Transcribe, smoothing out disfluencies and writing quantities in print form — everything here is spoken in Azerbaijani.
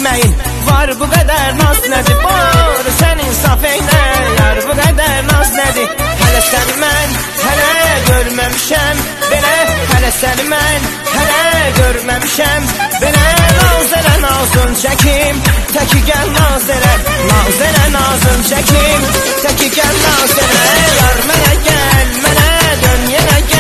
etməyin. Var bu qədər naz nədir? Var sən insaf eynə, yar bu qədər naz nədir? Hələ səni mən, hələ görməmişəm belə. Hələ səni mən, hələ görməmişəm belə. Naz elə nazın çəkim, təki gəl naz elə. Naz elə nazın çəkim, təki gəl naz elə. Yar mənə gəl, mənə dön yenə gəl.